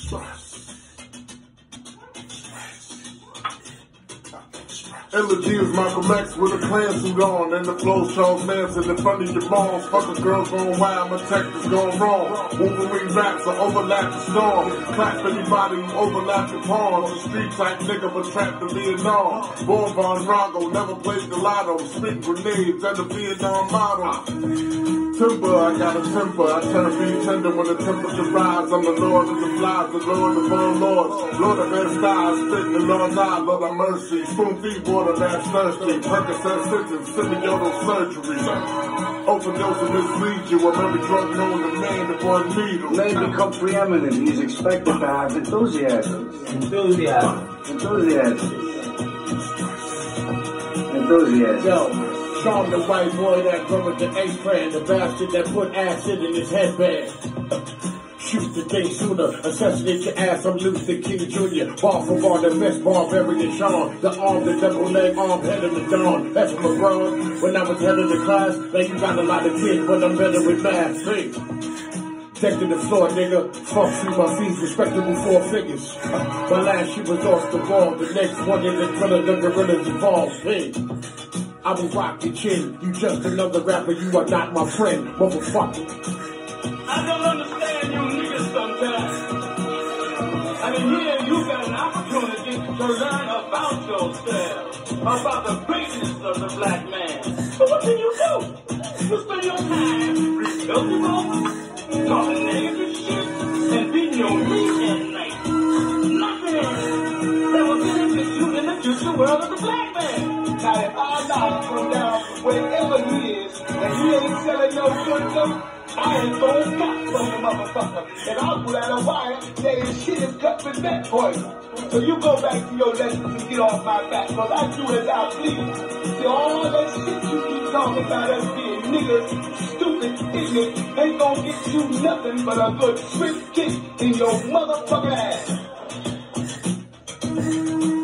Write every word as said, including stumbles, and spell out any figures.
Elegy is Malcolm X with a clan suit on, and the flow Charles Manson in front of your balls. Fucking girls going wild, my tech is going wrong. Wolverine raps will overlap the storm. Clap anybody who overlap the pawns. A street type nigga but trapped in Vietnam. Born Von Drago, never played the lotto. Spit grenades and the Vietnam model. Timber, I got a temper. I turn beat tender when the temperature rise. I'm the Lord of the flies, the Lord of all lords. Lord of their styles, spit in the Lord's eye, Lord of mercy. Spoon feed water that's thirsty. Percocet sentence, semi-auto surgery. Overdose and mislead you. I'm every drug known to man to one needle. Man becomes preeminent. He's expected to have enthusiasm. Enthusiasm. Enthusiasm. Enthusiasm. Yo. Sean, the white boy that covered the eighth brand, the bastard that put acid in his headband. Shoot the day sooner, assassinate your ass, I'm Luther King Junior Bar for bar, the best barbarian Sean. The arm, the double leg, arm, head of the dawn. That's LeBron. When I was head of the class, man, you got a lot of kids, but I'm better with math. See? Deck to the floor, nigga. Fuck you, my fees, respectable four figures. Uh, my last shit was off the wall. The next one is the thriller, the gorillas involved. Hey. I will rock your chin. You just another rapper, you are not my friend, motherfucker. I don't understand you niggas sometimes. I mean, here you got an opportunity to learn about yourself, about the greatness of the black man. But what can you do? You spend your time rebuilding ropes, talking negative shit, and beating your meat at night. Nothing that will benefit you in the future world of the black man. Now, if I die from down wherever he is, and he ain't selling no good stuff, I ain't gonna stop from the motherfucker. And I'll pull out a wire, say his shit is cut with that point. So you go back to your lessons and get off my back, cause I do as I please. See, all that shit you keep talking about us being niggas, stupid, ignorant, ain't gonna get you nothing but a good swift kick in your motherfucking ass.